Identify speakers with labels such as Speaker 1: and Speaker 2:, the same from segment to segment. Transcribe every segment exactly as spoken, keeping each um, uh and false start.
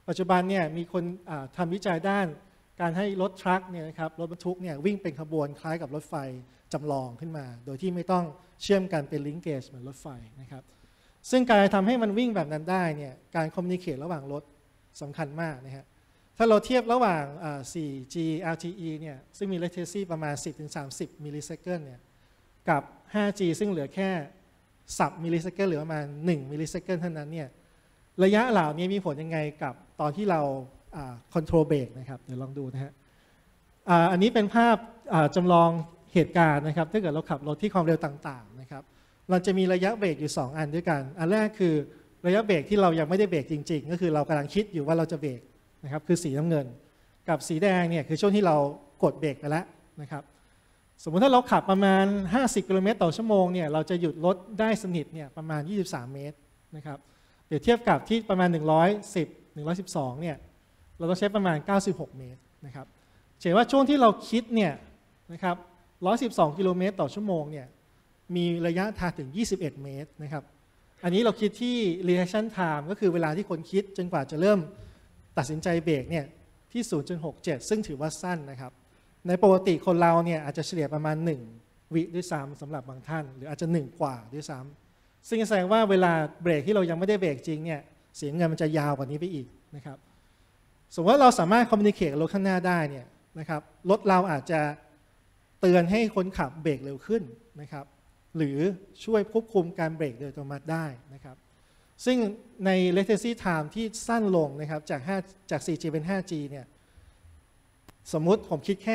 Speaker 1: ปัจจุบันเนี่ยมีคนทำวิจัยด้านการให้รถทรัคเนี่ยนะครับรถบรรทุกเนี่ยวิ่งเป็นขบวนคล้ายกับรถไฟจำลองขึ้นมาโดยที่ไม่ต้องเชื่อมกันเป็นลิงก์เกจเหมือนรถไฟนะครับซึ่งการทำให้มันวิ่งแบบนั้นได้เนี่ยการคอมมิวนิเคตระหว่างรถสำคัญมากนะฮะถ้าเราเทียบระหว่าง โฟร์จี แอล ที อี เนี่ยซึ่งมี latency ประมาณ สิบถึงสามสิบ มิลลิเซคันด์เนี่ยกับ ไฟว์จี ซึ่งเหลือแค่สิบมิลลิเซคันด์หรือประมาณหนึ่งมิลลิเซคันด์เท่านั้นเนี่ยระยะเหล่านี้มีผลยังไงกับตอนที่เราคอนโทรลเบรกนะครับเดี๋ยวลองดูนะฮะอันนี้เป็นภาพจำลองเหตุการณ์นะครับถ้าเกิดเราขับรถที่ความเร็วต่างๆนะครับเราจะมีระยะเบรกอยู่สองอันด้วยกันอันแรกคือระยะเบรกที่เรายังไม่ได้เบรกจริงๆก็คือเรากำลังคิดอยู่ว่าเราจะเบรกนะครับคือสีน้ำเงินกับสีแดงเนี่ยคือช่วงที่เรากดเบรกไปแล้วนะครับสมมติถ้าเราขับประมาณห้าสิบกิโลเมตรต่อชั่วโมงเนี่ยเราจะหยุดรถได้สนิทเนี่ยประมาณยี่สิบสามเมตรนะครับเปรียบเทียบกับที่ประมาณหนึ่งร้อยสิบ หนึ่งร้อยสิบสองเนี่ยเราต้องใช้ประมาณเก้าสิบหกเมตรนะครับเห็นว่าช่วงที่เราคิดเนี่ยนะครับหนึ่งร้อยสิบสองกิโลเมตรต่อชั่วโมงเนี่ยมีระยะทางถึงยี่สิบเอ็ดเมตรนะครับอันนี้เราคิดที่ reaction time ก็คือเวลาที่คนคิดจนกว่าจะเริ่มตัดสินใจเบรกเนี่ยที่ ศูนย์จุดหกเจ็ด ซึ่งถือว่าสั้นนะครับในปกติคนเราเนี่ยอาจจะเฉลี่ยประมาณหนึ่งวิด้วยซ้ำสำหรับบางท่านหรืออาจจะหนึ่งกว่าด้วยซ้ำซึ่งแสดงว่าเวลาเบรกที่เรายังไม่ได้เบรกจริงเนี่ยเสียเงินมันจะยาวกว่านี้ไปอีกนะครับสมมติว่าเราสามารถคอมมิวนิเคตกับรถข้างหน้าได้เนี่ยนะครับรถเราอาจจะเตือนให้คนขับเบรกเร็วขึ้นนะครับหรือช่วยควบคุมการเบรกโดยอัตโนมัติได้นะครับซึ่งใน latency time ที่สั้นลงนะครับจาก5จาก โฟร์จี เป็น ไฟว์จี เนี่ยสมมุติผมคิดแค่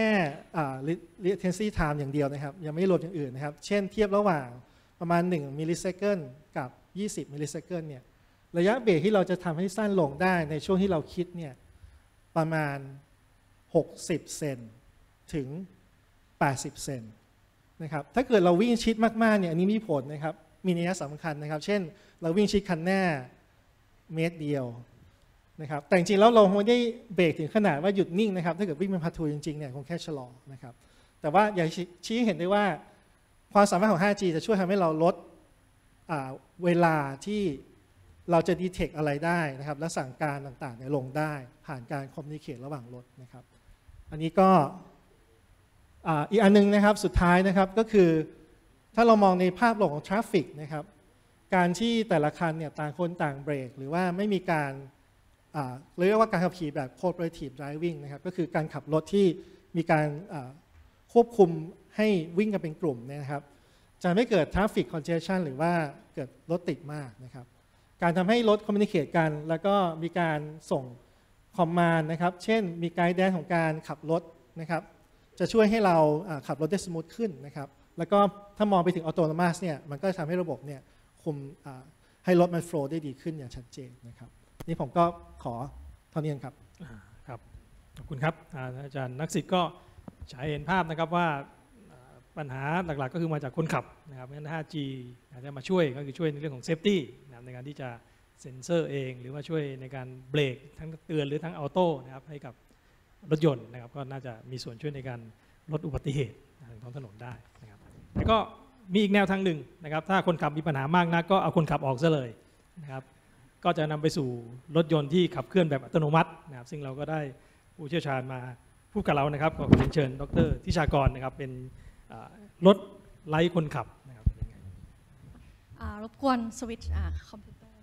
Speaker 1: latency time อย่างเดียวนะครับยังไม่รวมอย่างอื่นนะครับเช่นเทียบระหว่างประมาณหนึ่งมิลลิเซคันด์กับยี่สิบมิลลิเซคันด์เนี่ยระยะเบรกที่เราจะทำให้สั้นลงได้ในช่วงที่เราคิดเนี่ยประมาณหกสิบเซนถึงแปดสิบเซนนะครับถ้าเกิดเราวิ่งชิดมากๆเนี่ยอันนี้มีผลนะครับมีนัยสำคัญนะครับเช่นเราวิ่งชิดคันหน้าเมตรเดียวนะครับแต่จริงๆแล้วเราไม่ได้เบรกถึงขนาดว่าหยุดนิ่งนะครับถ้าเกิดวิ่งเป็นพาทูจริงๆเนี่ยคงแค่ชะลอนะครับแต่ว่าอยากชี้เห็นได้ว่าความสามารถของ ไฟว์จี จะช่วยทำให้เราลดเวลาที่เราจะดีเทคอะไรได้นะครับและสั่งการต่างๆเนี่ยลงได้ผ่านการคอมมิวนิเคตระหว่างรถนะครับอันนี้ก็อีกอันนึงนะครับสุดท้ายนะครับก็คือถ้าเรามองในภาพรวมของทราฟฟิกนะครับการที่แต่ละคันเนี่ยต่างคนต่างเบรกหรือว่าไม่มีการเรียกว่าการขับขี่แบบ cooperative driving นะครับก็คือการขับรถที่มีการควบคุมให้วิ่งกันเป็นกลุ่มนะครับจะไม่เกิด traffic congestion หรือว่าเกิดรถติดมากนะครับการทำให้รถคอมมิวนิเคตกันแล้วก็มีการส่งคอมมานด์นะครับเช่นมีไกด์แดนของการขับรถนะครับจะช่วยให้เราขับรถได้สมูทขึ้นนะครับแล้วก็ถ้ามองไปถึงออโตโนมัสเนี่ยมันก็ทำให้ระบบเนี่ยคุมให้รถมันโฟล์ได้ดีขึ้นอย่างชัดเจนนะครับนี่ผมก็ขอเท่านี้ครับ
Speaker 2: ครับขอบคุณครับอาจารย์นักศิษย์ก็ฉายเห็นภาพนะครับว่าปัญหาหลักๆก็คือมาจากคนขับนะครับงั้น ไฟว์จี อาจจะมาช่วยก็คือช่วยในเรื่องของเซฟตี้ในการที่จะเซ็นเซอร์เองหรือว่าช่วยในการเบรกทั้งเตือนหรือทั้งออโต้นะครับให้กับรถยนต์นะครับก็น่าจะมีส่วนช่วยในการลดอุบัติเหตุทางท้องถนนได้นะครับแล้วก็มีอีกแนวทางหนึ่งนะครับถ้าคนขับมีปัญหามากนักก็เอาคนขับออกซะเลยนะครับก็จะนำไปสู่รถยนต์ที่ขับเคลื่อนแบบอัตโนมัตินะครับซึ่งเราก็ได้ผู้เชี่ยวชาญมาพูดกับเรานะครับขอเรียนเชิญดร.ทิชากรนะครับเป็นรถไร้คนขับนะครับ
Speaker 3: รบกวนสวิตช์คอมพิวเตอร์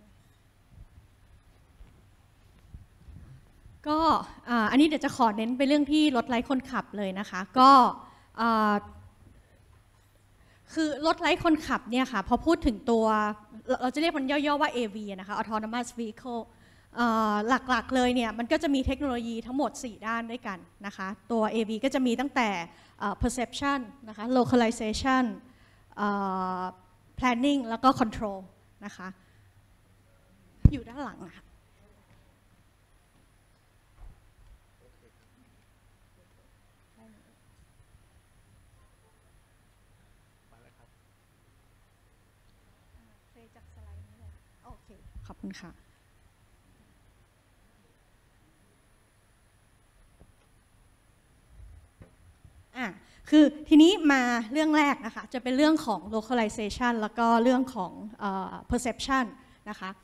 Speaker 3: ก็อันนี้เดี๋ยวจะขอเน้นไปเรื่องที่รถไร้คนขับเลยนะคะก็คือรถไร้คนขับเนี่ยค่ะพอพูดถึงตัวเราจะเรียกมันย่อๆว่า เอ วี นะคะ Autonomous Vehicle หลักๆเลยเนี่ยมันก็จะมีเทคโนโลยีทั้งหมดสี่ด้านด้วยกันนะคะตัว เอ วี ก็จะมีตั้งแต่ perception นะคะ localization planning แล้วก็ control นะคะอยู่ด้านหลังนะคะโอเคขอบคุณค่ะคือทีนี้มาเรื่องแรกนะคะจะเป็นเรื่องของ localization แล้วก็เรื่องของ uh, perception นะคะ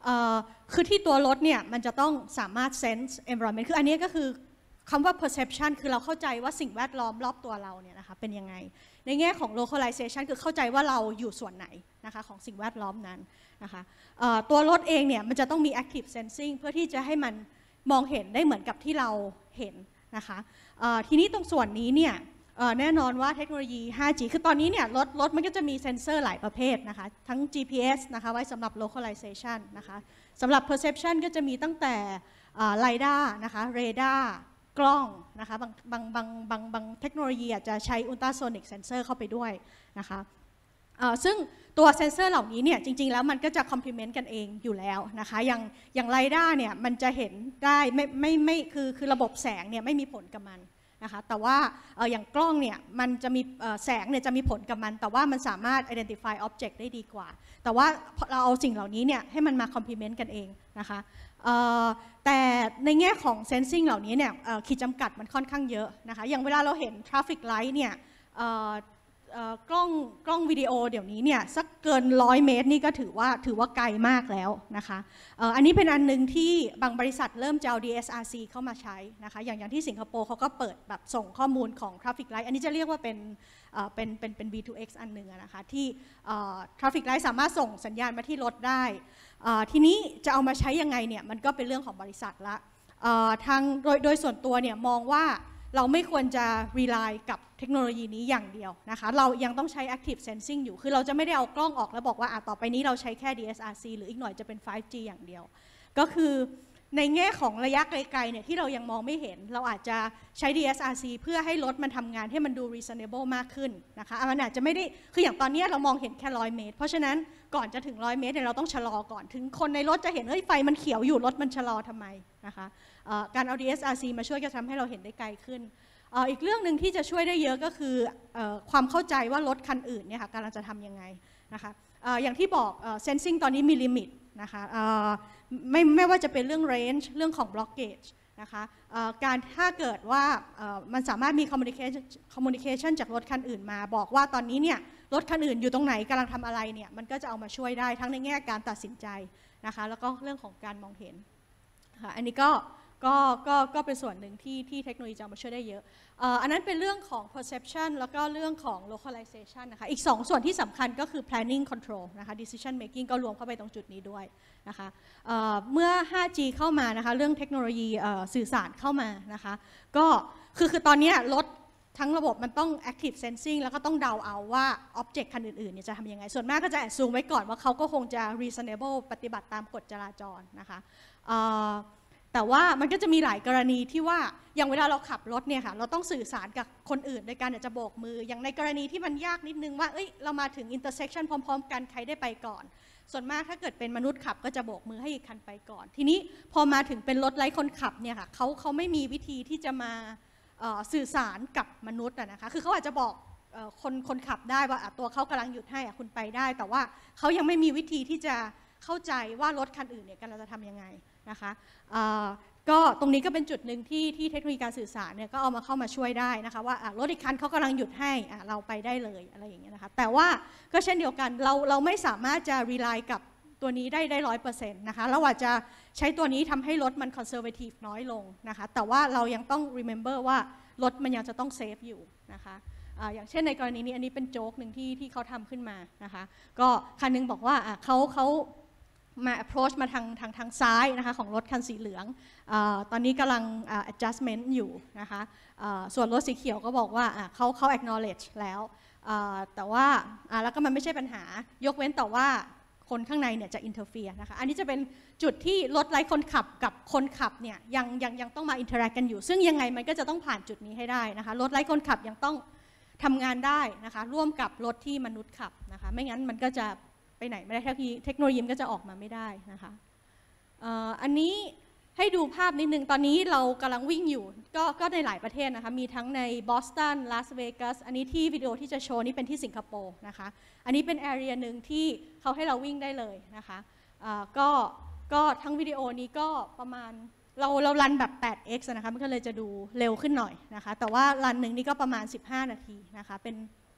Speaker 3: คือที่ตัวรถเนี่ยมันจะต้องสามารถ sense environment คืออันนี้ก็คือคำว่า perception คือเราเข้าใจว่าสิ่งแวดล้อมรอบตัวเราเนี่ยนะคะเป็นยังไงในแง่ของ localization คือเข้าใจว่าเราอยู่ส่วนไหนนะคะของสิ่งแวดล้อมนั้นนะคะตัวรถเองเนี่ยมันจะต้องมี active sensing เพื่อที่จะให้มันมองเห็นได้เหมือนกับที่เราเห็นนะคะทีนี้ตรงส่วนนี้เนี่ยแน่นอนว่าเทคโนโลยี ไฟว์จี คือตอนนี้เนี่ยรถรถมันก็จะมีเซ็นเซอร์หลายประเภทนะคะทั้ง จี พี เอส นะคะไว้สำหรับ localization นะคะสำหรับ perception ก็จะมีตั้งแต่ lidar นะคะ radar กล้องนะคะบางบางบางบางบางเทคโนโลยีอาจจะใช้ ultrasonic sensor เข้าไปด้วยนะคะซึ่งตัวเซนเซอร์เหล่านี้เนี่ยจริงๆแล้วมันก็จะ complement กันเองอยู่แล้วนะคะอย่างอย่าง lidar เนี่ยมันจะเห็นได้ไม่ไม่ไม่คือคือระบบแสงเนี่ยไม่มีผลกับมันนะคะแต่ว่าอย่างกล้องเนี่ยมันจะมีแสงเนี่ยจะมีผลกับมันแต่ว่ามันสามารถ identify object ได้ดีกว่าแต่ว่าเราเอาสิ่งเหล่านี้เนี่ยให้มันมา complement กันเองนะคะแต่ในแง่ของ sensing เหล่านี้เนี่ยขีดจำกัดมันค่อนข้างเยอะนะคะอย่างเวลาเราเห็น traffic light เนี่ยกล้องกล้องวิดีโอเดี๋ยวนี้เนี่ยสักเกินร้อยเมตรนี่ก็ถือว่าถือว่าไกลมากแล้วนะคะอันนี้เป็นอันนึงที่บางบริษัทเริ่มจะเอา ดี เอส อาร์ ซี เข้ามาใช้นะคะอย่างอย่างที่สิงคโปร์เขาก็เปิดแบบส่งข้อมูลของ Traffic Light อันนี้จะเรียกว่าเป็นเป็นเป็นเป็น บี ทู เอ็กซ์ อันหนึ่งนะคะที่ Traffic Light สามารถส่งสัญญาณมาที่รถได้ทีนี้จะเอามาใช้ยังไงเนี่ยมันก็เป็นเรื่องของบริษัทละทางโดยโดยส่วนตัวเนี่ยมองว่าเราไม่ควรจะ rely กับเทคโนโลยีนี้อย่างเดียวนะคะเรายังต้องใช้ active sensing อยู่คือเราจะไม่ได้เอากล้องออกแล้วบอกว่าต่อไปนี้เราใช้แค่ ดี เอส อาร์ ซี หรืออีกหน่อยจะเป็น ไฟว์ จี อย่างเดียวก็คือในแง่ของระยะไกลๆเนี่ยที่เรายังมองไม่เห็นเราอาจจะใช้ ดี เอส อาร์ ซี เพื่อให้รถมันทำงานให้มันดู reasonable มากขึ้นนะคะมันอาจจะไม่ได้คืออย่างตอนนี้เรามองเห็นแค่ร้อยเมตรเพราะฉะนั้นก่อนจะถึงร้อยเมตรเนี่ยเราต้องชะลอก่อนถึงคนในรถจะเห็นเฮ้ยไฟมันเขียวอยู่รถมันชะลอทำไมนะคะการเอา ดี เอส อาร์ ซี มาช่วยจะทำให้เราเห็นได้ไกลขึ้นอีกเรื่องหนึ่งที่จะช่วยได้เยอะก็คือความเข้าใจว่ารถคันอื่นเนี่ยค่ะกำลังจะทำยังไงนะคะอย่างที่บอก sensing ตอนนี้มีลิมิตนะคะไม่ไม่ว่าจะเป็นเรื่อง range เรื่องของ blockage นะคะการถ้าเกิดว่ามันสามารถมี communication communication จากรถคันอื่นมาบอกว่าตอนนี้เนี่ยรถคันอื่นอยู่ตรงไหนกำลังทำอะไรเนี่ยมันก็จะเอามาช่วยได้ทั้งในแง่การตัดสินใจนะคะแล้วก็เรื่องของการมองเห็นอันนี้ก็ก็ก็ก็เป็นส่วนหนึ่งที่ที่เทคโนโลยีจะมาช่วยได้เยอะอันนั้นเป็นเรื่องของ perception แล้วก็เรื่องของ localization นะคะอีกสองส่วนที่สำคัญก็คือ planning control นะคะ decision making ก็รวมเข้าไปตรงจุดนี้ด้วยนะคะเมื่อ ไฟว์ จี เข้ามานะคะเรื่องเทคโนโลยีสื่อสารเข้ามานะคะก็คือคือตอนนี้รถทั้งระบบมันต้อง active sensing แล้วก็ต้องเดาเอาว่า object คันอื่นๆเนี่ยจะทำยังไงส่วนมากก็จะแอบซูมไว้ก่อนว่าเขาก็คงจะ reasonable ปฏิบัติตามกฎจราจรนะคะแต่ว่ามันก็จะมีหลายกรณีที่ว่าอย่างเวลาเราขับรถเนี่ยค่ะเราต้องสื่อสารกับคนอื่นโดยการจะโบกมืออย่างในกรณีที่มันยากนิดนึงว่าเอ้ยเรามาถึง intersection พร้อมๆกันใครได้ไปก่อนส่วนมากถ้าเกิดเป็นมนุษย์ขับก็จะโบกมือให้อีกคันไปก่อนทีนี้พอมาถึงเป็นรถไร้คนขับเนี่ยค่ะเขาเขาไม่มีวิธีที่จะมาสื่อสารกับมนุษย์นะคะคือเขาอาจจะบอกคนคนขับได้ว่าตัวเขากำลังหยุดให้คุณไปได้แต่ว่าเขายังไม่มีวิธีที่จะเข้าใจว่ารถคันอื่นเนี่ยกำลังจะทำยังไงนะคะก็ตรงนี้ก็เป็นจุดหนึ่งที่ที่เทคโนโลยีการสื่อสารเนี่ยก็เอามาเข้ามาช่วยได้นะคะว่ารถอีกคันเขากำลังหยุดให้เราไปได้เลยอะไรอย่างเงี้ยนะคะแต่ว่าก็เช่นเดียวกันเราเราไม่สามารถจะ rely กับตัวนี้ได้ได้ร้อยเปอร์เซ็นต์นะคะเราอาจจะใช้ตัวนี้ทำให้รถมัน conservative น้อยลงนะคะแต่ว่าเรายังต้อง remember ว่ารถมันยังจะต้อง safe อยู่นะคะอย่างเช่นในกรณีนี้อันนี้เป็นโจ๊กหนึ่งที่ที่เขาทำขึ้นมานะคะก็คันนึงบอกว่าเขาเขามา approach มาทางทางทางซ้ายนะคะของรถคันสีเหลืองอตอนนี้กำลัง adjustment อยู่นะคะส่วนรถสีเขียวก็บอกว่าเขาเขา acknowledge แล้วแต่ว่าแล้วก็มันไม่ใช่ปัญหายกเว้นแต่ว่าคนข้างในเนี่ยจะ interfere นะคะอันนี้จะเป็นจุดที่รถไร้คนขับกับคนขับเนี่ยยังยังยังต้องมา interact กันอยู่ซึ่งยังไงมันก็จะต้องผ่านจุดนี้ให้ได้นะคะรถไร้คนขับยังต้องทำงานได้นะคะร่วมกับรถที่มนุษย์ขับนะคะไม่งั้นมันก็จะไปไหนไม่ได้เทคโนโลยีก็จะออกมาไม่ได้นะคะอันนี้ให้ดูภาพนิดนึงตอนนี้เรากำลังวิ่งอยู่ก็ก็ในหลายประเทศนะคะมีทั้งในบอสตันลาสเวกัสอันนี้ที่วิดีโอที่จะโชว์นี่เป็นที่สิงคโปร์นะคะอันนี้เป็นแอเรียหนึ่งที่เขาให้เราวิ่งได้เลยนะคะก็ก็ทั้งวิดีโอนี้ก็ประมาณเราเรารันแบบ แปดเอ็กซ์ นะคะมันก็เลยจะดูเร็วขึ้นหน่อยนะคะแต่ว่ารันหนึ่งนี่ก็ประมาณสิบห้านาทีนะคะเป็น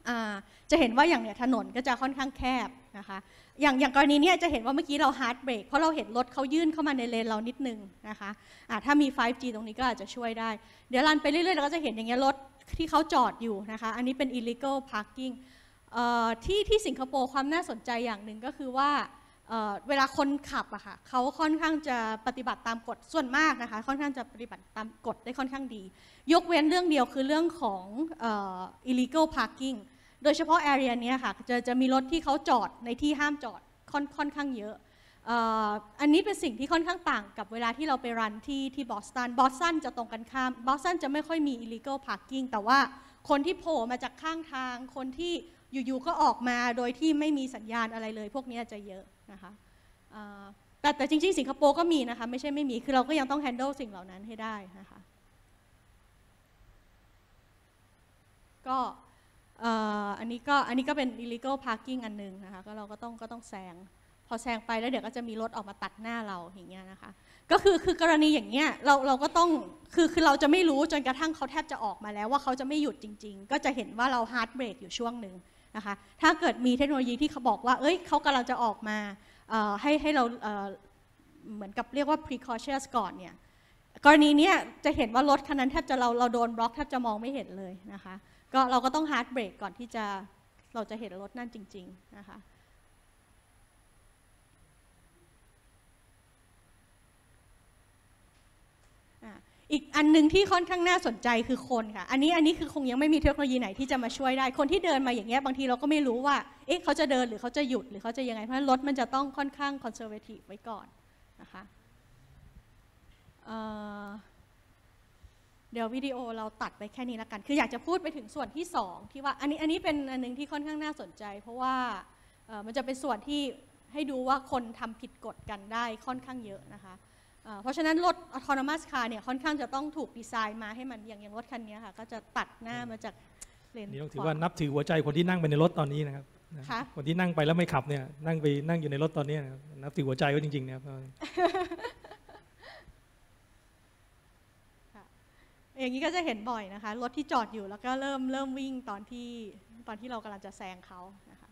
Speaker 3: จะเห็นว่าอย่างเนี่ยถนนก็จะค่อนข้างแคบนะคะอย่างอย่างกรณีนี้จะเห็นว่าเมื่อกี้เราฮาร์ดเบรกเพราะเราเห็นรถเขายื่นเข้ามาในเลนเรานิดนึงนะคะะถ้ามี ไฟว์จี ตรงนี้ก็อาจจะช่วยได้เดี๋ยวรันไปเรื่อยๆเราก็จะเห็นอย่างเงี้ยรถที่เขาจอดอยู่นะคะอันนี้เป็น illegal parking ที่ที่สิงคโปร์ความน่าสนใจอย่างหนึ่งก็คือว่าเ, เวลาคนขับอะค่ะเขาค่อนข้างจะปฏิบัติตามกฎส่วนมากนะคะค่อนข้างจะปฏิบัติตามกฎได้ค่อนข้างดียกเว้นเรื่องเดียวคือเรื่องของ illegal parking โดยเฉพาะ area นี้ค่ะจะจะมีรถที่เขาจอดในที่ห้ามจอดค่อนค่อนข้างเยอะอันนี้เป็นสิ่งที่ค่อนข้างต่างกับเวลาที่เราไปรันที่ที่บอสตันบอสตันจะตรงกันข้ามบอสตันจะไม่ค่อยมี illegal parking แต่ว่าคนที่โผล่มาจากข้างทางคนที่อยู่ๆก็ออกมาโดยที่ไม่มีสัญญาณอะไรเลยพวกนี้จะเยอะนะคะแต่แต่จริงๆสิงคโปร์ก็มีนะคะไม่ใช่ไม่มีคือเราก็ยังต้อง handle สิ่งเหล่านั้นให้ได้นะคะก็อันนี้ก็อันนี้ก็เป็น illegal parking อันนึงนะคะก็เราก็ต้องก็ต้องแซงพอแซงไปแล้วเดี๋ยวก็จะมีรถออกมาตัดหน้าเราอย่างเงี้ยนะคะก็คือคือกรณีอย่างเงี้ยเราเราก็ต้องคือคือเราจะไม่รู้จนกระทั่งเขาแทบจะออกมาแล้วว่าเขาจะไม่หยุดจริงๆก็จะเห็นว่าเรา hard brake อยู่ช่วงหนึ่งนะคะถ้าเกิดมีเทคโนโลยีที่เขาบอกว่าเอ้ยเขากำลังจะออกมาให้ให้เราเหมือนกับเรียกว่า precautious ก่อนเนี่ยกรณีนี้จะเห็นว่ารถคันนั้นแทบจะเราเราโดนบล็อกแทบจะมองไม่เห็นเลยนะคะก็เราก็ต้อง hard brake ก่อนที่จะเราจะเห็นรถนั่นจริงๆนะคะอีกอันนึงที่ค่อนข้างน่าสนใจคือคนค่ะอันนี้อันนี้คือคงยังไม่มีเทคโนโลยีไหนที่จะมาช่วยได้คนที่เดินมาอย่างเงี้ยบางทีเราก็ไม่รู้ว่าเอ๊ะเขาจะเดินหรือเขาจะหยุดหรือเขาจะยังไงเพราะรถมันจะต้องค่อนข้างคอนเซอร์เวทีฟไว้ก่อนนะคะเ, เดี๋ยววิดีโอเราตัดไปแค่นี้แล้วกันคืออยากจะพูดไปถึงส่วนที่สองที่ว่าอันนี้อันนี้เป็นอันนึงที่ค่อนข้างน่าสนใจเพราะว่ามันจะเป็นส่วนที่ให้ดูว่าคนทำผิดกฎกันได้ค่อนข้างเยอะนะคะเพราะฉะนั้นรถ autonomous car เนี่ยค่อนข้างจะต้องถูกดีไซน์มาให้มันอย่างอย่างรถคันนี้ค่ะก็จะตัดหน้ามาจากเลนนี่
Speaker 2: ต้องถือว่านับถือหัวใจคนที่นั่งไปในรถตอนนี้นะครับคนที่นั่งไปแล้วไม่ขับเนี่ยนั่งไปนั่งอยู่ในรถตอนนี้นับถือหัวใจเขาจริงๆนะครับอย่างนี้ก็จะเห็นบ่อยนะคะรถที่จอดอยู่แล้วก็เริ่มเริ่มวิ่งตอนที่ตอนที่เรากำลังจะแซงเขานะคะ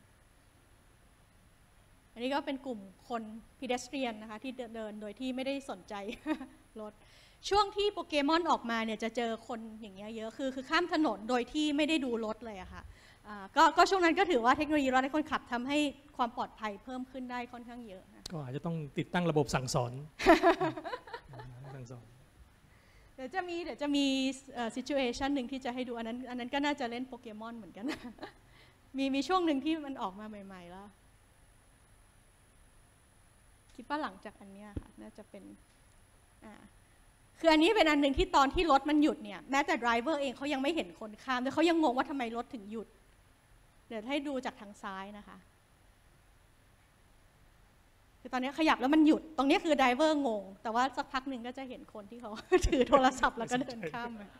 Speaker 2: อันนี้ก็เป็นกลุ่มคน pedestrian นะคะที่เดินโดยที่ไม่ได้สนใจรถช่วงที่โปเกมอนออกมาเนี่ยจะเจอคนอย่างเงี้ยเยอะคือคือข้ามถนนโดยที่ไม่ได้ดูรถเลยอะค่ะก็ก็ช่วงนั้นก็ถือว่าเทคโนโลยีรถให้คนขับทำให้ความปลอดภัยเพิ่มขึ้นได้ค่อนข้างเยอะก็อาจจะต้องติดตั้งระบบสั่งสอนสั่งสอน
Speaker 3: เดี๋ยวจะมีเดี๋ยวจะมี situation หนึ่งที่จะให้ดูอันนั้นอันนั้นก็น่าจะเล่นโปเกมอนเหมือนกันมีมีช่วงหนึ่งที่มันออกมาใหม่ๆแล้วคิดว่าหลังจากอันนี้ค่ะน่าจะเป็นคืออันนี้เป็นอันหนึ่งที่ตอนที่รถมันหยุดเนี่ยแม้แต่ไดรเวอร์เองเขายังไม่เห็นคนข้ามแต่เขายังงงว่าทำไมรถถึงหยุดเดี๋ยวให้ดูจากทางซ้ายนะคะคือตอนนี้ขยับแล้วมันหยุดตรงนี้คือไดรเวอร์งงแต่ว่าสักพักหนึ่งก็จะเห็นคนที่เขาถือโทรศัพท์แล้วก็เดินข้ามมา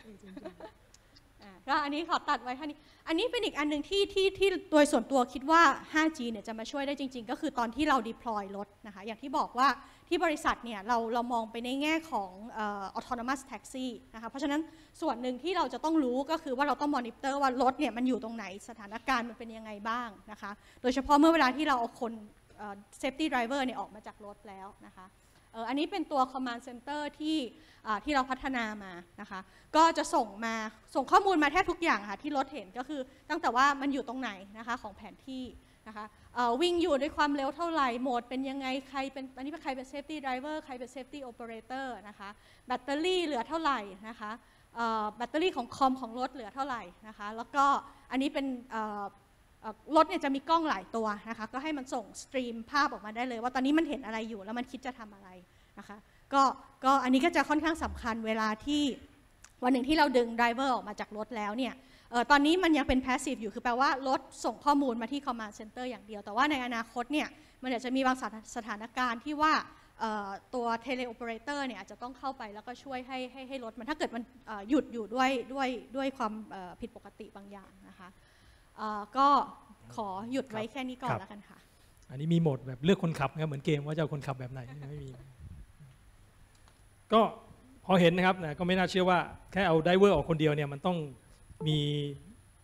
Speaker 3: ก็อันนี้ขอตัดไว้แค่นี้อันนี้เป็นอีกอันหนึ่งที่ที่ที่โดยส่วนตัวคิดว่า ไฟว์จี เนี่ยจะมาช่วยได้จริงๆก็คือตอนที่เรา deploy รถนะคะอย่างที่บอกว่าที่บริษัทเนี่ยเราเรามองไปในแง่ของ autonomous taxi นะคะเพราะฉะนั้นส่วนหนึ่งที่เราจะต้องรู้ก็คือว่าเราต้อง monitor ว่ารถเนี่ยมันอยู่ตรงไหนสถานการณ์มันเป็นยังไงบ้างนะคะโดยเฉพาะเมื่อเวลาที่เราเอาคน safety driver เนี่ยออกมาจากรถแล้วนะคะอันนี้เป็นตัว command center ที่ที่เราพัฒนามานะคะก็จะส่งมาส่งข้อมูลมาแทบทุกอย่างค่ะที่รถเห็นก็คือตั้งแต่ว่ามันอยู่ตรงไหนนะคะของแผนที่นะคะวิ่งอยู่ด้วยความเร็วเท่าไหร่โหมดเป็นยังไงใครเป็นอันนี้เป็นใครเป็น safety driver ใครเป็น safety operator นะคะแบตเตอรี่เหลือเท่าไหร่นะคะแบตเตอรี่ของคอมของรถเหลือเท่าไหร่นะคะแล้วก็อันนี้เป็นรถเนี่ยจะมีกล้องหลายตัวนะคะก็ให้มันส่งสตรีมภาพออกมาได้เลยว่าตอนนี้มันเห็นอะไรอยู่แล้วมันคิดจะทำอะไรนะคะก็ก็อันนี้ก็จะค่อนข้างสำคัญเวลาที่วันหนึ่งที่เราดึงไดรเวอร์ออกมาจากรถแล้วเนี่ยตอนนี้มันยังเป็นแพสซีฟอยู่คือแปลว่ารถส่งข้อมูลมาที่ command center อย่างเดียวแต่ว่าในอนาคตเนี่ยมันอาจจะมีบางสถานการณ์ที่ว่าตัวเทเลโอเปอเรเตอร์เนี่ยอาจจะต้องเข้าไปแล้วก็ช่วยให้ให้ให้รถมันถ้าเกิดมันหยุดอยู่ด้วยด้วยด้วยความผิดปกติบางอย่างนะคะก็ขอหยุดไว้แค่นี้ก่อนแล้วกันค่ะ
Speaker 2: อันนี้มีโหมดแบบเลือกคนขับนะครับเหมือนเกมว่าจะเอาคนขับแบบไหนไม่มีก็พอเห็นนะครับก็ไม่น่าเชื่อว่าแค่เอาไดรเวอร์ออกคนเดียวเนี่ยมันต้องมี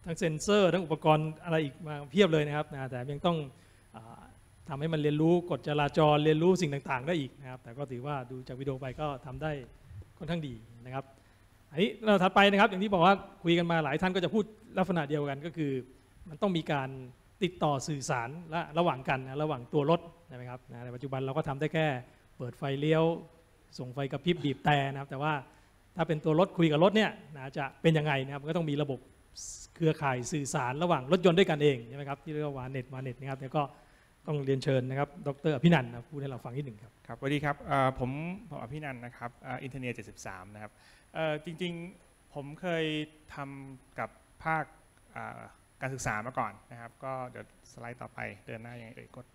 Speaker 2: ทั้งเซ็นเซอร์ทั้งอุปกรณ์อะไรอีกมาเพียบเลยนะครับนะแต่ยังต้องทำให้มันเรียนรู้กฎจราจรเรียนรู้สิ่งต่างๆได้อีกนะครับแต่ก็ถือว่าดูจากวิดีโอไปก็ทำได้ค่อนข้างดีนะครับอันนี้เราถัดไปนะครับอย่างที่บอกว่าคุยกันมาหลายท่านก็จะพูดลักษณะเดียวกันก็คือมันต้องมีการติดต่อสื่อสารและระหว่างกันนะระหว่างตัวรถใช่ไหมครับในปัจจุบันเราก็ทำได้แค่เปิดไฟเลี้ยวส่งไฟกระพริบบีบแต่นะครับแต่ว่าถ้าเป็นตัวรถคุยกับรถเนี่ยนะจะเป็นยังไงนะครับก็ต้องมีระบบเครือข่ายสื่อสารระหว่างรถยนต์ด้วยกันเองใช่ไหมครับที่เรียกว่าวาเน็ตวาเน็ตนะครับเนี่ยก็ต้องเรียนเชิญนะครับดร.อภินันท์นะพูดให้เราฟังนิดหนึ่งครับ
Speaker 4: ครับสวัสดีครับผมผมอภินันท์นะครับอินเทอร์เน็ตเจ็ดสิบสามนะครับจริงๆผมเคยทำกับภาคการศึกษามาก่อนนะครับก็เดี๋ยวสไลด์ต่อไปเดินหน้ายังไงเอ่ยกด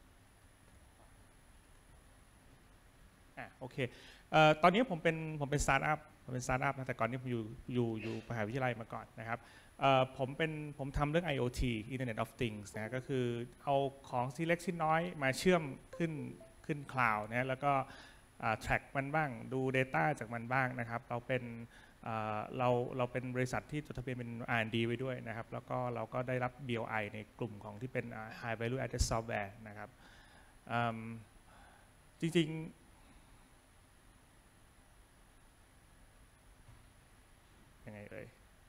Speaker 4: อ่ะโอเคตอนนี้ผมเป็นผมเป็นสตาร์ทอัพผมเป็นสตาร์ทอัพนะแต่ก่อนนี้ผมอยู่อยู่อยู่มหาวิทยาลัยมาก่อนนะครับผมเป็นผมทำเรื่อง ไอ โอ ที Internet of Things นะก็คือเอาของที่เล็กชิ้นน้อยมาเชื่อมขึ้นขึ้นคลาวด์นะแล้วก็ track มันบ้างดู Data จากมันบ้างนะครับเราเป็นเราเราเป็นบริษัทที่จดทะเบียนเป็น อาร์ แอนด์ ดี ไว้ด้วยนะครับแล้วก็เราก็ได้รับ บี โอ ไอ ในกลุ่มของที่เป็น High Value Added Software นะครับจริงๆยังไงเอ่ย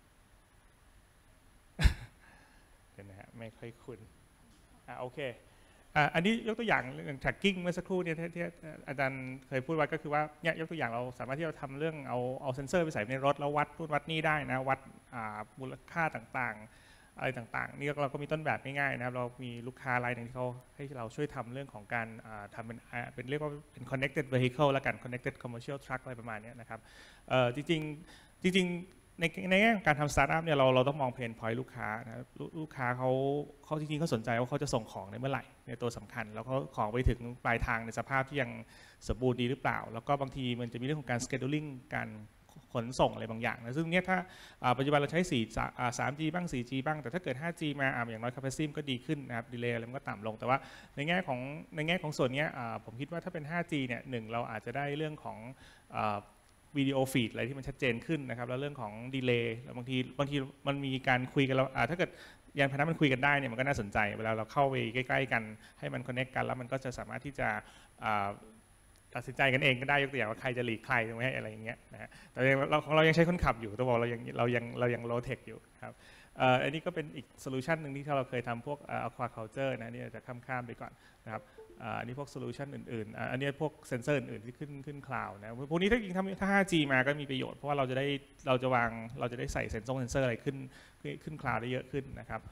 Speaker 4: เดี๋ยวนะฮะไม่ค่อยคุ้นอ่ะโอเคอ่ะอันนี้ยกตัวอย่างเรื่อง tracking เมื่อสักครู่เนี่ยที่อาจารย์เคยพูดไว้ก็คือว่าเนี่ยยกตัวอย่างเราสามารถที่จะทำเรื่องเอาเอาเซ็นเซอร์ไปใส่ในรถแล้ววัดนู่นวัดนี่ได้นะวัดมูลค่าต่างๆอะไรต่างๆนี่เราก็มีต้นแบบง่ายๆนะครับเรามีลูกค้ารายหนึ่งที่เขาให้เราช่วยทำเรื่องของการทำเป็นเป็นเรียกว่าเป็น connected vehicle แล้วกัน connected commercial truck อะไรประมาณนี้นะครับจริงๆจริงๆในในแง่การทำสตาร์ทอัพเนี่ยเราเราต้องมองเพนพอยต์ลูกค้านะลูกค้าเขาเขาจริงๆเขาสนใจว่าเขาจะส่งของในเมื่อไหร่ในตัวสำคัญแล้วเขาของไปถึงปลายทางในสภาพที่ยังสมบูรณ์ดีหรือเปล่าแล้วก็บางทีมันจะมีเรื่องของการ scheduling การขนส่งอะไรบางอย่างนะซึ่งเนี่ยถ้าปัจจุบันเราใช้สี่ สามจี บ้าง สี่จี บ้างแต่ถ้าเกิด ห้าจี มาอย่างน้อย capacity ก็ดีขึ้นนะครับ delay อะไรมันก็ต่ำลงแต่ว่าในแง่ของในแง่ของส่วนนี้ผมคิดว่าถ้าเป็น ห้าจี เนี่ยหนึ่งเราอาจจะได้เรื่องของวิดีโอฟีดอะไรที่มันชัดเจนขึ้นนะครับแล้วเรื่องของดีเลย์บางทีบางทีมันมีการคุยกันแล้วถ้าเกิดยานพาหนะมันคุยกันได้เนี่ยมันก็น่าสนใจเวลาเราเข้าไปใกล้ๆกันให้มันคอนเนคกันแล้วมันก็จะสามารถที่จะตัดสินใจกันเองก็ได้ยกตัวอย่างว่าใครจะหลีกใครตรงนี้อะไรอย่างเงี้ยนะฮะแต่เราของเรายังใช้คนขับอยู่ต้องบอกเรายังเรายังเรายังโลเทคอยู่ครับอันนี้ก็เป็นอีกโซลูชันหนึ่งที่เราเคยทำพวก aquaculture นะนี่จะข้ามๆไปก่อนนะครับอันนี้พวกโซลูชันอื่นๆอันนี้พวกเซนเซอร์อื่นๆที่ขึ้นขึ้นคลาวด์นะพวกนี้ถ้าจริงถ้า ห้าจี มาก็มีประโยชน์เพราะว่าเราจะได้เราจะวางเราจะได้ใส่เซนเซอร์เซนเซอร์อะไรขึ้นขึ้นคลาวด์ได้เยอะขึ้นนะครับ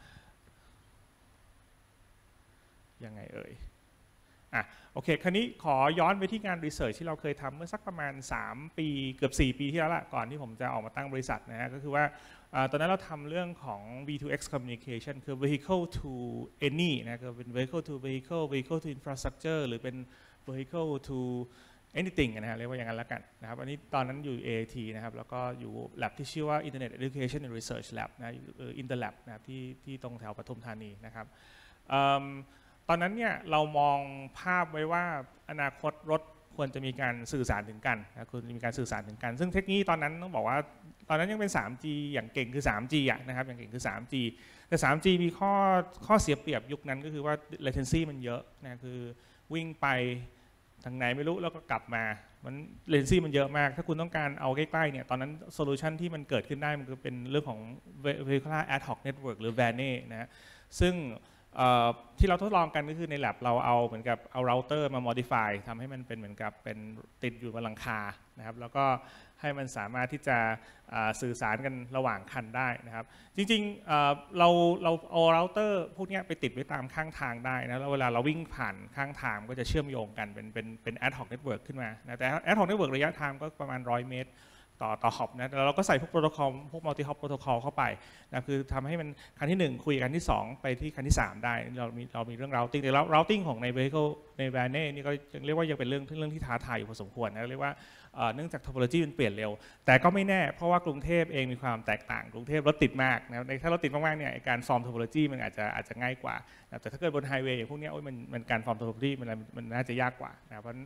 Speaker 4: ยังไงเอ่ยอ่ะโอเคคราวนี้ขอย้อนไปที่งานรีเสิร์ชที่เราเคยทำเมื่อสักประมาณสามปีเกือบสี่ปีที่แล้วละก่อนที่ผมจะออกมาตั้งบริษัทนะฮะก็คือว่าตอนนั้นเราทำเรื่องของ วี ทู เอ็กซ์ communication คือ vehicle to any นะคือเป็น vehicle to vehicle vehicle to infrastructure หรือเป็น vehicle to anything นะฮะเรียกว่าอย่างนั้นแล้วกันนะครับอันนี้ตอนนั้นอยู่ เอ ไอ ที นะครับแล้วก็อยู่ lab ที่ชื่อว่า Internet Education and Research Lab นะ Interlab นะครับที่ที่ตรงแถวปทุมธานีนะครับตอนนั้นเนี่ยเรามองภาพไว้ว่าอนาคตรถควรจะมีการสื่อสารถึงกันนะควรจะมีการสื่อสารถึงกันซึ่งเทคโนโลยีตอนนั้นต้องบอกว่าตอนนั้นยังเป็น สามจี อย่างเก่งคือ สามจี อ่ะนะครับอย่างเก่งคือ สามจี แต่ สามจี มีข้อข้อเสียเปรียบยุคนั้นก็คือว่า latency มันเยอะนะคือวิ่งไปทางไหนไม่รู้แล้วก็กลับมามัน latency มันเยอะมากถ้าคุณต้องการเอาใกล้ๆเนี่ยตอนนั้นโซลูชันที่มันเกิดขึ้นได้มันคือเป็นเรื่องของ vehicular ad hoc network หรือ วี เอ เอ็น เอ นะซึ่งที่เราทดลองกันก็คือใน lab เราเอาเหมือนกับเอาเราเตอร์มา modify ทำให้มันเป็นเหมือนกับเป็นติดอยู่บนหลังคานะครับแล้วก็ให้มันสามารถที่จะสื่อสารกันระหว่างคันได้นะครับจริงๆเราเราเอาเราเตอร์พวกนี้ไปติดไว้ตามข้างทางได้นะแล้วเวลาเราวิ่งผ่านข้างทางก็จะเชื่อมโยงกันเป็นเป็นเป็น ad hoc network ขึ้นมานะแต่ ad hoc network ระยะทางก็ประมาณหนึ่งร้อยเมตรต่อต่อฮอปนะแล้วเราก็ใส่พวกโปรโตคอลพวกมัลติฮอปโปรโตคอลเข้าไปนะคือทำให้มันคันที่หนึ่งคุยกันที่สองไปที่คันที่สามได้เรามีเรามีเรื่อง routing แต่แล้ว routing ของใน vehicle ใน วี เอ เอ็น เอ นี่ก็เรียกว่ายังเป็นเรื่องเรื่องที่ท้าทายอยู่พอสมควรนะเรียกว่าเนื่องจาก topology มันเปลี่ยนเร็วแต่ก็ไม่แน่เพราะว่ากรุงเทพเองมีความแตกต่างกรุงเทพรถติดมากนะถ้ารถติดมากๆเนี่ยการฟอร์ม topology มันอาจจะอาจจะง่ายกว่าแต่ถ้าเกิดบนไฮเวย์อย่างพวกนี้มันมันการฟอร์ม topology มันมันน่าจะยากกว่านะเพราะ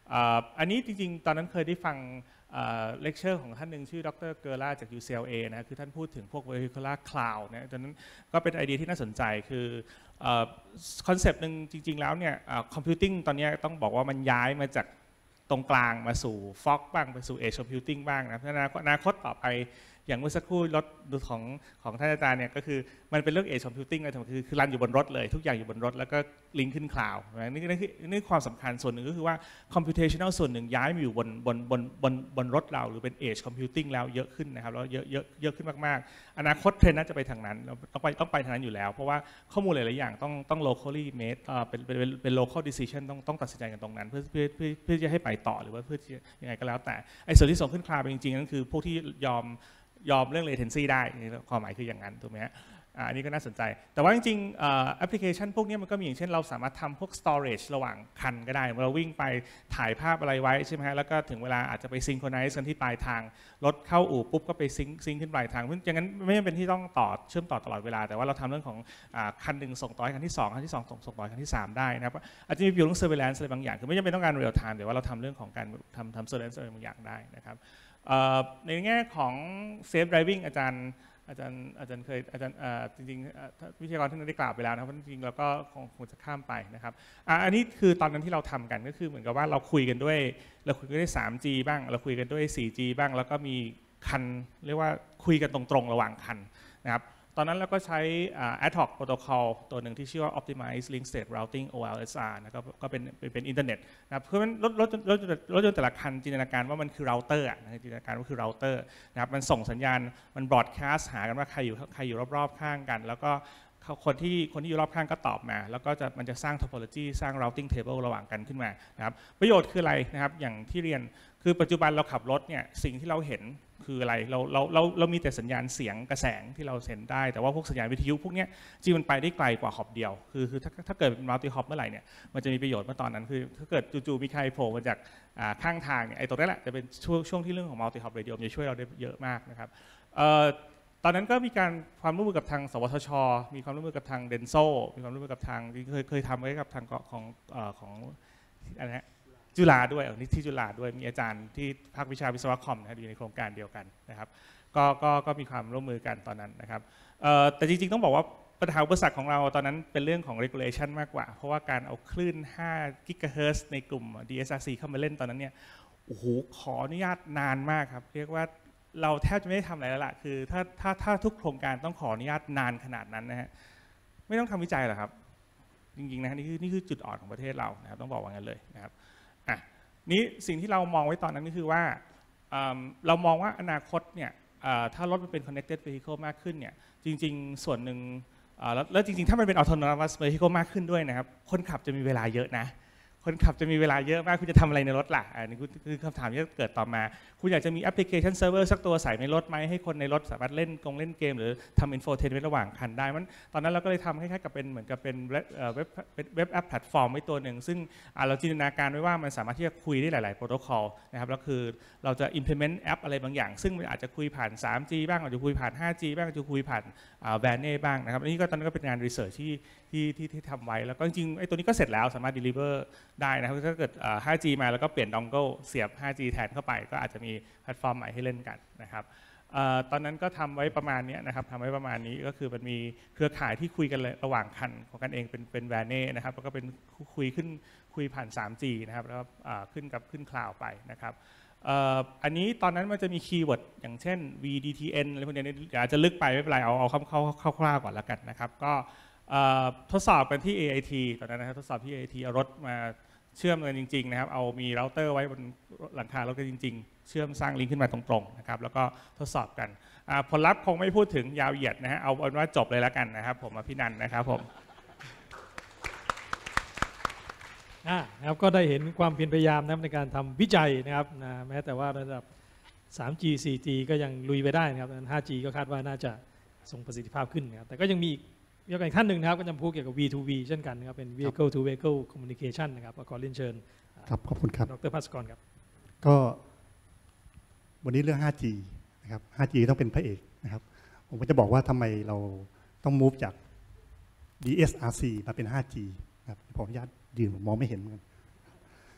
Speaker 4: อันนี้จริงๆตอนนั้นเคยได้ฟังเลคเชอร์ของท่านหนึ่งชื่อดรเกอร์ล่าจาก ยู ซี แอล เอ นะคือท่านพูดถึงพวก vehicular cloud นะตอนนั้นก็เป็นไอเดียที่น่าสนใจคือคอนเซปต์หนึ่งจริงๆแล้วเนี่ยคอมพิวติ้งตอนนี้ต้องบอกว่ามันย้ายมาจากตรงกลางมาสู่ fog บ้างไปสู่ edge computing บ้างนะอนาคตต่อไปอย่างเมื่อสักครู่รถของของท่านอาจารย์เนี่ยก็คือมันเป็นเรื่อง edge computing เลยคือคือรันอยู่บนรถเลยทุกอย่างอยู่บนรถแล้วก็ลิงก์ขึ้นคลาวด์นี่นี่คือนี่ความสำคัญส่วนหนึ่งก็คือว่า computational ส่วนหนึ่งย้ายมาอยู่บนบนบนบนบนรถเราหรือเป็น edge computing แล้วเยอะขึ้นนะครับแล้วเยอะเยอะเยอะขึ้นมากๆอนาคตเทรนด์น่าจะไปทางนั้นต้องไปต้องไปทางนั้นอยู่แล้วเพราะว่าข้อมูลหลายๆอย่างต้องต้อง locally made เป็นเป็นเป็น local decision ต้องต้องตัดสินใจกันตรงนั้นเพื่อเพื่อเพื่อเพื่อจะให้ไปต่อหรือว่าเพื่อยังไงก็แล้วแต่ไอ้ส่วนที่ส่งขึ้นคลาวด์จริงๆนั่นคือพวกที่ยอมยอมเรื่อง latency ได้ความหมายคืออย่างนั้นถูกไหมฮะอันนี้ก็น่าสนใจแต่ว่าจริงๆแอปพลิเคชันพวกนี้มันก็มีอย่างเช่นเราสามารถทำพวก storage ระหว่างคันก็ได้เราวิ่งไปถ่ายภาพอะไรไว้ใช่ไหมฮะแล้วก็ถึงเวลาอาจจะไป synchronize กันที่ปลายทางรถเข้าอู่ปุ๊บก็ไปซิงซิงขึ้นปลายทางเพราะอย่างนั้นไม่จำเป็นที่ต้องต่อเชื่อมต่อตลอดเวลาแต่ว่าเราทำเรื่องของคันหนึ่งส่งต่อให้คันที่สองคันที่สองส่งส่งต่อคันที่สามได้นะครับอาจจะมีเรื่อง surveillance อะไรบางอย่างคือไม่จำเป็นต้องการ real time แต่ว่าเราทำเรื่องของการทำทำ surveillance อะไรบางอย่างได้นะครับในแง่ของ safe driving อาจารย์อาจารย์อาจารย์เคยอาจารย์จริงๆวิทยากรท่านได้กล่าวไปแล้วนะครับจริงๆเราก็คงคงจะข้ามไปนะครับอันนี้คือตอนนั้นที่เราทำกันก็คือเหมือนกับว่าเราคุยกันด้วยเราคุยกันด้วย ทรีจี บ้างเราคุยกันด้วย โฟร์จี บ้างแล้วก็มีคันเรียกว่าคุยกันตรงๆระหว่างคันนะครับตอนนั้นเราก็ใช้ ad hoc protocol ตัวหนึ่งที่ชื่อว่า optimized link state routing โอ แอล เอส อาร์ นะครับก็เป็นเป็นอินเทอร์เน็ตนะครับเพราะฉะนั้นรถรถรถรถยนต์แต่ละคันจินตนาการว่ามันคือเราเตอร์จินตนาการว่าคือเราเตอร์นะครับมันส่งสัญญาณมัน broadcast หากันว่าใครอยู่ใครอยู่รอบๆข้างกันแล้วก็คนที่คนที่อยู่รอบข้างก็ตอบมาแล้วก็จะมันจะสร้าง topology สร้าง routing table ระหว่างกันขึ้นมานะครับประโยชน์คืออะไรนะครับอย่างที่เรียนคือปัจจุบันเราขับรถเนี่ยสิ่งที่เราเห็นคืออะไรเราเราเราเรามีแต่สัญญาณเสียงกระแสงที่เราเห็นได้แต่ว่าพวกสัญญาณวิทยุพวกนี้จริงมันไปได้ไกลกว่าฮอปเดียวคือคือถ้าถ้าเกิดเป็นมัลติฮอปเมื่อไหร่เนี่ยมันจะมีประโยชน์เมื่อตอนนั้นคือถ้าเกิดจู่ๆมีใครโผล่มาจากข้างทางเนี่ยไอ้ตรงนั้นแหละจะเป็นช่วงช่วงที่เรื่องของมัลติฮอปเรดิโอจะช่วยเราได้เยอะมากนะครับตอนนั้นก็มีการความร่วมมือกับทางสวทช.มีความร่วมมือกับทางเดนโซมีความร่วมมือกับทางเคยเคยทำไว้กับทางของของอะไรนะจุฬาด้วยนี่ที่จุฬาด้วยมีอาจารย์ที่ภาควิชาวิศวะคอมนะอยู่ในโครงการเดียวกันนะครับก็ก็ก็มีความร่วมมือกันตอนนั้นนะครับแต่จริงๆต้องบอกว่าปัญหาอุปสรรคของเราตอนนั้นเป็นเรื่องของ regulation มากกว่าเพราะว่าการเอาคลื่นห้ากิกะเฮิรตซ์ในกลุ่ม ดี เอส อาร์ ซี เข้ามาเล่นตอนนั้นเนี่ยโอ้โหขออนุญาตนานมากครับเรียกว่าเราแทบจะไม่ได้ทำอะไรแล้วล่ะคือถ้าถ้าถ้าทุกโครงการต้องขออนุญาตนานขนาดนั้นนะฮะไม่ต้องทำวิจัยหรอกครับจริงๆนะนี่คือนี่คือจุดอ่อนของประเทศเรานะครับต้องบอกว่างั้นเลยนะครับอ่ะนี้สิ่งที่เรามองไว้ตอนนั้นก็คือว่าเรามองว่าอนาคตเนี่ยถ้ารถมันเป็น connected vehicle มากขึ้นเนี่ยจริงๆส่วนหนึ่งแล้วจริงๆถ้ามันเป็น autonomous vehicle มากขึ้นด้วยนะครับคนขับจะมีเวลาเยอะนะคนขับจะมีเวลาเยอะมากคุณจะทำอะไรในรถล่ะอันนี้คือคำถามที่เกิดต่อมาคุณอยากจะมีแอปพลิเคชันเซิร์ฟเวอร์สักตัวใส่ในรถไหมให้คนในรถสามารถเล่นกงเล่นเกมหรือทำอินโฟเทนเมนต์ระหว่างคันได้มันตอนนั้นเราก็เลยทำคล้ายๆกับเป็นเหมือนกับเป็นเว็บเว็บเว็บแอปแพลตฟอร์มไว้ตัวหนึ่งซึ่งเราจินตนาการไว้ว่ามันสามารถที่จะคุยได้หลายๆโปรโตคอลนะครับแล้วคือเราจะ implement แอปอะไรบางอย่างซึ่งมันอาจจะคุยผ่าน ทรีจี บ้างอาจจะคุยผ่าน ไฟว์จี บ้างอาจจะคุยผ่าน แวร์เน่ บ้างนะครับอันนี้ก็ตอนนั้นก็เป็นงานรีเสิร์ชที่ที่ที่ที่ทำไว้แล้วก็จริงๆไอ้ตัวนี้ก็เสร็จแล้วสามารถ deliver ได้นะครับถ้าเกิด ไฟว์จี มาแล้วก็เปลี่ยนดองเกิลเสียบ ไฟว์จี แทนเข้าไปก็อาจจะมีแพลตฟอร์มใหม่ให้เล่นกันนะครับตอนนั้นก็ทำไว้ประมาณนี้นะครับทำไว้ประมาณนี้ก็คือมันมีเครือข่ายที่คุยกันระหว่างคันของกันเองเป็นเป็นแวร์เน่นะครับแล้วก็เป็นคุยขึ้นคุยผ่าน ทรีจี นะครับแล้วขึ้นกับขึ้นคลาวด์ไปนะครับอันนี้ตอนนั้นมันจะมีคีย์เวิร์ดอย่างเช่น วี ดี ที เอ็น อะไรพวกนี้อาจจะลึกไปไม่เป็นไรเอาเอาเข้าคร่าวๆก่อนแล้วกันนะครับก็ทดสอบกันที่ เอ ไอ ที ตอนนั้นนะครับทดสอบที่ เอ ไอ ที เอารถมาเชื่อมกันจริงๆนะครับเอามีเราเตอร์ไว้บนหลังคารถกันจริงๆเชื่อมสร้างลิงก์ขึ้นมาตรงๆนะครับแล้วก็ทดสอบกันผลลัพธ์คงไม่พูดถึงยาวเหยียดนะฮะเอาเป็นว่าจบเลยแล้วกันนะครับผมอภินันท์นะครับผม
Speaker 2: นะครับก็ได้เห็นความเพียรพยายามนะครับในการทำวิจัยนะครับนะแม้แต่ว่าระดับ ทรีจี โฟร์จี ก็ยังลุยไปได้นะครับ ไฟว์จี ก็คาดว่าน่าจะส่งประสิทธิภาพขึ้นนะครับแต่ก็ยังมีอีกท่านหนึ่งนะครับก็จะพูดเกี่ยวกับ วี ทู วี เช่นกันนะครับเป็น vehicle to vehicle communication นะครับขอเรียนเชิญ
Speaker 5: ครับขอบคุณครับ
Speaker 2: ดร.ภัสกรครับ
Speaker 5: ก็วันนี้เรื่อง ไฟว์จี นะครับ ไฟว์จี ต้องเป็นพระเอกนะครับผมก็จะบอกว่าทำไมเราต้อง move จาก ดี เอส อาร์ ซี มาเป็น ไฟว์จี นะครับผมอนุญาตยืนผมมองไม่เห็นเหมือนกัน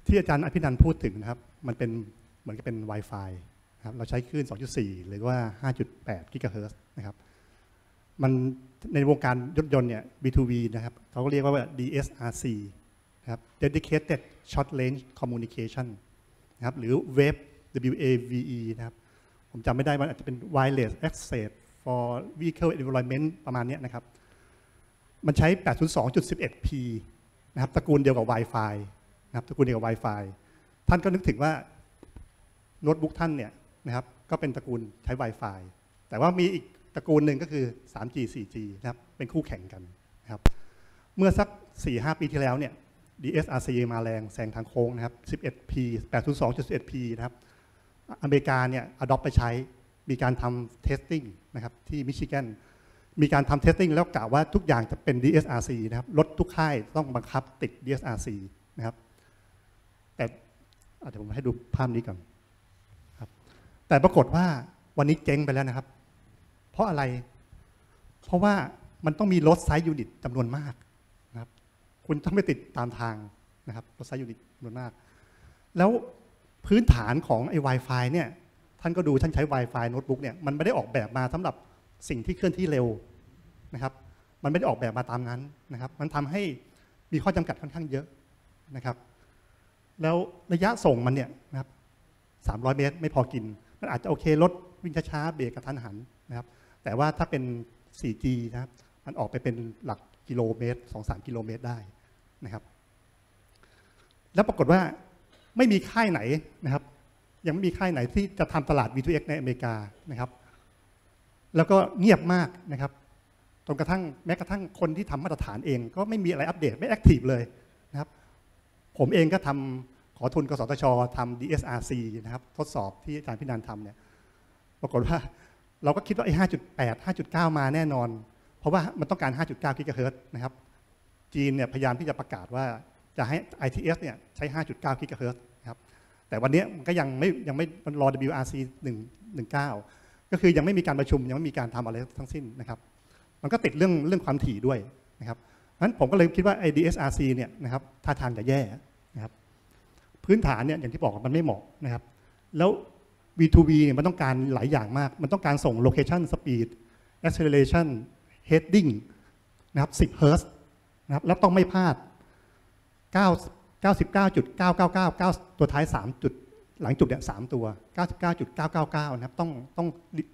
Speaker 5: ที่อาจารย์อภินันท์พูดถึงนะครับมันเป็นเหมือนกับเป็น Wi-Fi นะครับเราใช้คลื่น สองจุดสี่ หรือว่า ห้าจุดแปด กิกะเฮิรตซ์นะครับมันในวงการรถยนต์เนี่ย บี ทู บี นะครับเขาก็เรียกว่า ดี เอส อาร์ ซี นะครับ Dedicated Short Range Communication นะครับหรือ Wave ดับเบิลยู เอ วี อี นะครับผมจำไม่ได้มันอาจจะเป็น Wireless Access for Vehicle Environment ประมาณนี้นะครับมันใช้ แปดศูนย์สอง จุด สิบเอ็ด พี นะครับตระกูลเดียวกับ Wi-Fi นะครับตระกูลเดียวกับ Wi-Fi ท่านก็นึกถึงว่าโน้ตบุ๊กท่านเนี่ยนะครับก็เป็นตระกูลใช้ Wi-Fi แต่ว่ามีอีกตระกูลหนึ่งก็คือ ทรีจี โฟร์จี นะครับเป็นคู่แข่งกันนะครับเมื่อสัก สี่ห้า ปีที่แล้วเนี่ย ดี เอส อาร์ ซี มาแรงแซงทางโค้งนะครับ สิบเอ็ด พี แปดศูนย์สอง จุด สิบเอ็ด พี นะครับอเมริกาเนี่ย adopt ไปใช้มีการทำ testing นะครับที่มิชิแกนมีการทำ testing แล้วกล่าวว่าทุกอย่างจะเป็น ดี เอส อาร์ ซี นะครับรถทุกค่ายต้องบังคับติด ดี เอส อาร์ ซี นะครับแต่อาจจะผมให้ดูภาพนี้ก่อนครับแต่ปรากฏว่าวันนี้เจ๊งไปแล้วนะครับเพราะอะไร เพราะว่ามันต้องมีรถไซส์ยูนิตจำนวนมากนะครับคุณต้องไปติดตามทางนะครับรถไซส์ยูนิตจำนวนมากแล้วพื้นฐานของไอ้ Wi-Fi เนี่ยท่านก็ดูท่านใช้ Wi-Fi โน้ตบุ๊กเนี่ยมันไม่ได้ออกแบบมาสำหรับสิ่งที่เคลื่อนที่เร็วนะครับมันไม่ได้ออกแบบมาตามนั้นนะครับมันทำให้มีข้อจำกัดค่อนข้างเยอะนะครับแล้วระยะส่งมันเนี่ยนะครับสามร้อยเมตรไม่พอกินมันอาจจะโอเครถวิ่งช้าๆเบรกกระทันหันนะครับแต่ว่าถ้าเป็น โฟร์จี นะครับมันออกไปเป็นหลักกิโลเมตร สองถึงสาม กิโลเมตรได้นะครับแล้วปรากฏว่าไม่มีค่ายไหนนะครับยังไม่มีค่ายไหนที่จะทำตลาด วี ทู เอ็กซ์ ในอเมริกานะครับแล้วก็เงียบมากนะครับจนกระทั่งแม้กระทั่งคนที่ทำมาตรฐานเองก็ไม่มีอะไรอัปเดตไม่แอคทีฟเลยนะครับผมเองก็ทำขอทุนกสทชทำ ดี เอส อาร์ ซี นะครับทดสอบที่อาจารย์พินันท์ทำเนี่ยปรากฏว่าเราก็คิดว่าไอ้ ห้าจุดแปด ห้าจุดเก้า มาแน่นอนเพราะว่ามันต้องการ ห้าจุดเก้า กิกะเฮิรตซ์นะครับจีนเนี่ยพยายามที่จะประกาศว่าจะให้ ไอ ที เอส เนี่ยใช้ ห้าจุดเก้า กิกะเฮิรตซ์นะครับแต่วันนี้มันก็ยังไม่ยังไม่มันรอ ดับเบิลยู อาร์ ซี หนึ่งหนึ่งเก้า ก็คือยังไม่มีการประชุมยังไม่มีการทำอะไรทั้งสิ้นนะครับมันก็ติดเรื่องเรื่องความถี่ด้วยนะครับเพราะฉะนั้นผมก็เลยคิดว่าไอ้ ดี เอส อาร์ ซี เนี่ยนะครับท่าทางจะแย่นะครับพื้นฐานเนี่ยอย่างที่บอกมันไม่เหมาะนะครับแล้ว วี ทู บี เนี่ยมันต้องการหลายอย่างมากมันต้องการส่ง location speed acceleration heading นะครับสิบเฮิร์ตซ์นะครับแล้วต้องไม่พลาดเก้า เก้าสิบเก้าจุดเก้าเก้าเก้า เก้าตัวท้ายสามจุดหลังจุดเนี่ยสามตัว เก้าสิบเก้าจุดเก้าเก้าเก้า นะครับต้องต้อง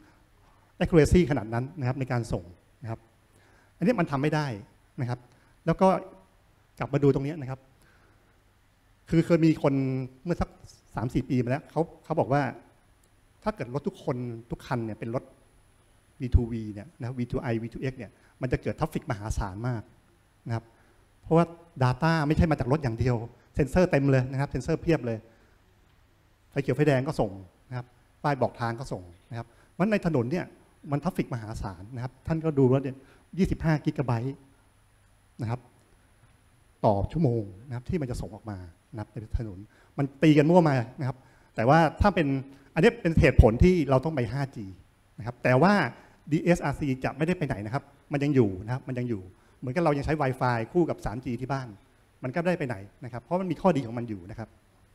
Speaker 5: accuracy ขนาดนั้นนะครับในการส่งนะครับอันนี้มันทำไม่ได้นะครับแล้วก็กลับมาดูตรงนี้นะครับคือเคยมีคนเมื่อสัก สามสี่ ปีมาแล้วเขาเขาบอกว่าถ้าเกิดรถทุกคนทุกคันเนี่ยเป็นรถ วี ทู วี เนี่ยนะ วี ทู ไอ วี ทู เอ็กซ์ เนี่ยมันจะเกิดทราฟฟิกมหาศาลมากนะครับเพราะว่า Data ไม่ใช่มาจากรถอย่างเดียวเซ็นเซอร์เต็มเลยนะครับเซ็นเซอร์เพียบเลยไฟเขียวไฟแดงก็ส่งนะครับป้ายบอกทางก็ส่งนะครับมันในถนนเนี่ยมันทราฟฟิกมหาศาลนะครับท่านก็ดูว่าเนี่ยยี่สิบห้ากิกะไบต์นะครับต่อชั่วโมงนะครับที่มันจะส่งออกมานะครับในถนนมันตีกันมั่วมานะครับแต่ว่าถ้าเป็นอันนี้เป็นเหตุผลที่เราต้องไป ห้าจี นะครับแต่ว่า ดี เอส อาร์ ซี จะไม่ได้ไปไหนนะครับมันยังอยู่นะครับมันยังอยู่เหมือนกับเรายังใช้ Wi-Fi คู่กับ ทรีจี ที่บ้านมันก็ได้ไปไหนนะครับเพราะมันมีข้อดีของมันอยู่นะครับ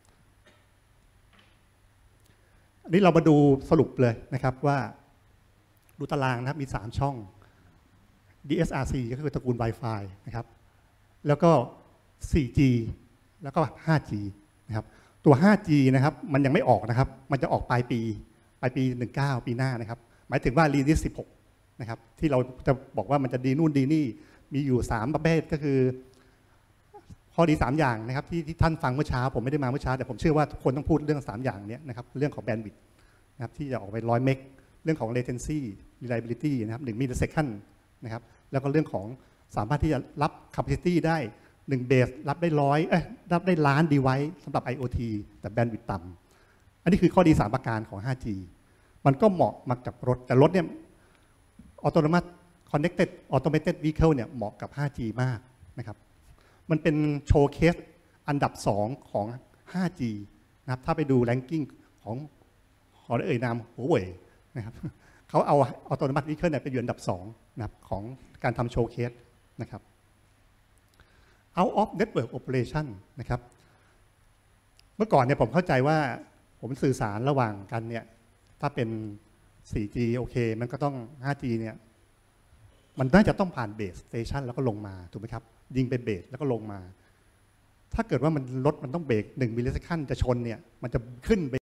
Speaker 5: อันนี้เรามาดูสรุปเลยนะครับว่าดูตารางนะครับมีสามช่อง ดี เอส อาร์ ซี ก็คือตระกูล Wi-Fi นะครับแล้วก็ โฟร์จี แล้วก็ ห้าจี นะครับตัว ห้าจี นะครับมันยังไม่ออกนะครับมันจะออกปลายปีปลายปีสิบเก้าปีหน้านะครับหมายถึงว่า Release สิบหกนะครับที่เราจะบอกว่ามันจะดีนู่นดีนี่มีอยู่สามประเภทก็คือข้อดีสามอย่างนะครับที่ที่ท่านฟังเมื่อเช้าผมไม่ได้มาเมื่อเช้าแต่ผมเชื่อว่าทุกคนต้องพูดเรื่องสามอย่างนี้นะครับเรื่องของ bandwidth นะครับที่จะออกไปหนึ่งร้อยเมกเรื่องของ latency reliability นะครับหนึ่ง millisecond นะครับแล้วก็เรื่องของสามารถที่จะรับ capacity ได้หนึ่งเบสรับได้ร้อยเอ้ยรับได้ล้าน device สำหรับ ไอ โอ ที แต่ bandwidth ต่ำอันนี้คือข้อดีสามประการของ ห้าจี มันก็เหมาะมากับรถแต่รถเนี่ย autonomous connected automated vehicle เนี่ยเหมาะกับ ห้าจี มากนะครับมันเป็นโชว์เคสอันดับสองของ ห้าจี นะครับถ้าไปดู ranking ของขอเอ่ยนามหัวเว่ยนะครับเขาเอา autonomous vehicle เนี่ยไปอยู่อันดับสองนะครับของการทำโชว์เคสนะครับout of network operation นะครับเมื่อก่อนเนี่ยผมเข้าใจว่าผมสื่อสารระหว่างกันเนี่ยถ้าเป็น โฟร์จี โอเคมันก็ต้อง ไฟว์จี เนี่ยมันน่าจะต้องผ่านเบสสเตชันแล้วก็ลงมาถูกไหมครับยิงไปเบสแล้วก็ลงมาถ้าเกิดว่ามันรถมันต้องเบรกหนึ่งมิลลิเซคันจะชนเนี่ยมันจะขึ้นไป